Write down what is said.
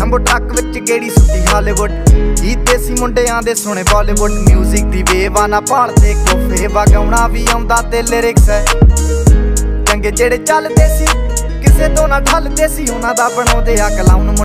Jumbo truck विच गेड़ी सुट्टी Hollywood. गीत देसी मुंडियां दे सुने बॉलीवुड। म्यूजिक दी वेव ना भालदे कोफे वगाउणा भी आउंदा ते लिरिक्स है चंगे जेड़े चलदे सी किसे तो ना ठलदे सी उन्हां दा बनाउंदे आ क्लाउन।